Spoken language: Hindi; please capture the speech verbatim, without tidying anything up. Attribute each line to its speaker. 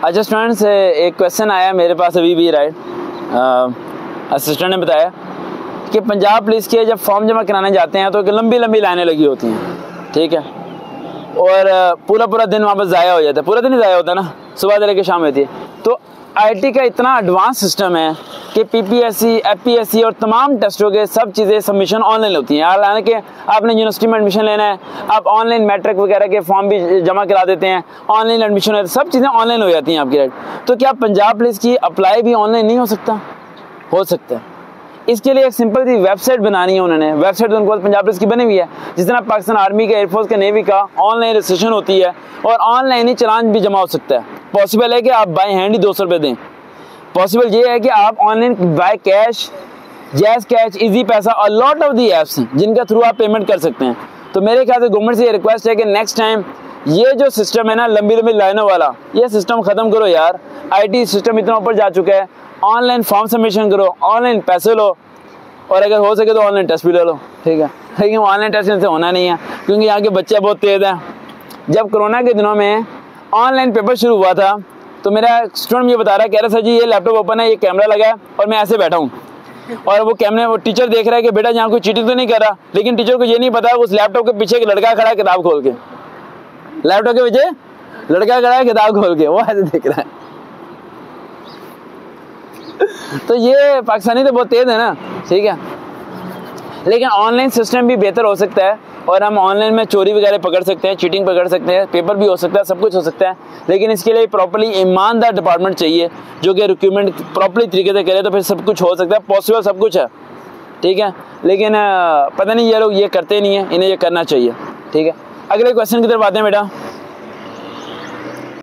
Speaker 1: अच्छा स्टूडेंट्स, एक क्वेश्चन आया मेरे पास अभी भी, राइट। असिस्टेंट ने बताया कि पंजाब पुलिस के जब फॉर्म जमा कराने जाते हैं तो लंबी लंबी लाइनें लगी होती हैं, ठीक है, और पूरा पूरा दिन वहाँ पर ज़ाया हो जाता है, पूरा दिन ही ज़ाया होता है ना, सुबह से लेकर शाम होती है। तो आईटी का इतना एडवांस सिस्टम है कि पीपीएससी, एपीएससी और तमाम टेस्टों के सब चीज़ें सबमिशन ऑनलाइन होती हैं। हालांकि आपने यूनिवर्सिटी में एडमिशन लेना है, आप ऑनलाइन मैट्रिक वगैरह के फॉर्म भी जमा करा देते हैं, ऑनलाइन एडमिशन होता है, सब चीज़ें ऑनलाइन हो जाती हैं आपकी, राइट। तो क्या पंजाब पुलिस की अप्लाई भी ऑनलाइन नहीं हो सकता? हो सकता है। इसके लिए एक सिंपल सी वेबसाइट बनानी है उन्होंने। वेबसाइट तो उनको पंजाब पुलिस की बनी हुई है, जिस तरह पाकिस्तान आर्मी के, एयरफोर्स के, नेवी का ऑनलाइन रजिस्ट्रेशन होती है और ऑनलाइन ही चलान भी जमा हो सकता है। पॉसिबल है कि आप बाय हैंड ही दो सौ रुपये दें। पॉसिबल ये है कि आप online by cash, JazzCash, Easypaisa और लॉट ऑफ दी एप्स हैं जिनके थ्रू आप पेमेंट कर सकते हैं। तो मेरे ख्याल से गवर्नमेंट से ये रिक्वेस्ट है कि नेक्स्ट टाइम ये जो सिस्टम है ना लंबी लंबी लाइनों वाला, ये सिस्टम ख़त्म करो यार। आईटी सिस्टम इतना ऊपर जा चुका है, ऑनलाइन फॉर्म सबमिशन करो, ऑनलाइन पैसे लो और अगर हो सके तो ऑनलाइन टेस्ट भी ले लो, ठीक है। लेकिन ऑनलाइन टेस्ट से होना नहीं है क्योंकि यहाँ के बच्चे बहुत तेज़ हैं। जब कोरोना के दिनों में ऑनलाइन पेपर शुरू हुआ था तो मेरा स्टूडेंट ये बता रहा है, कह रहा सर जी ये लैपटॉप ओपन है, ये कैमरा लगा है और मैं ऐसे बैठा हूँ और वो कैमरे वो टीचर देख रहा है कि बेटा यहाँ कोई चीटिंग तो नहीं कर रहा, लेकिन टीचर को ये नहीं पता उस लैपटॉप के पीछे एक लड़का खड़ा है किताब खोल के, लैपटॉप के पीछे लड़का खड़ा है किताब खोल के, वो ऐसे देख रहा है। तो ये पाकिस्तानी तो बहुत तेज है ना, ठीक है। लेकिन ऑनलाइन सिस्टम भी बेहतर हो सकता है और हम ऑनलाइन में चोरी वगैरह पकड़ सकते हैं, चीटिंग पकड़ सकते हैं, पेपर भी हो सकता है, सब कुछ हो सकता है। लेकिन इसके लिए प्रॉपर्ली ईमानदार डिपार्टमेंट चाहिए जो कि रिक्रूटमेंट प्रॉपर्ली तरीके से करे, तो फिर सब कुछ हो सकता है, पॉसिबल सब कुछ है, ठीक है। लेकिन पता नहीं ये लोग ये करते नहीं है, इन्हें ये करना चाहिए, ठीक है। अगले क्वेश्चन की तरफ आते हैं बेटा।